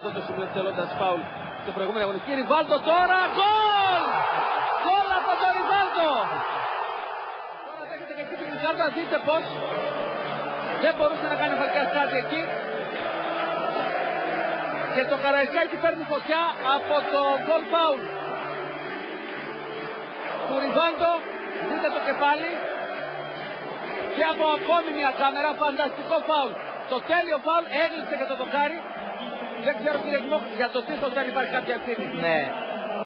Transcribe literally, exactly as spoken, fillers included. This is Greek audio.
Αυτό το σημείο θέλοντας φάουλ στο προηγούμενο αγωνιστική. Ριβάλτο τώρα, γκολ! Γκολ από τον Ριβάλτο! Τώρα δέχεται και εκεί την Ριβάλτο, δείτε πως δεν μπορούσε να κάνει ο Φαλκάς κάτι εκεί. Και το Καραϊσκάκι παίρνει φωτιά από το γκολ φάουλ του Ριβάλτο. Δείτε το κεφάλι. Και από ακόμη μια κάμερα, φανταστικό φάουλ. Το τέλειο φάουλ έγλειψε και το δοκάρι. Δεν ξέρω κύριε Δημόκρη, για το σύστος αν υπάρχει κάποια ευθύνη. Ναι.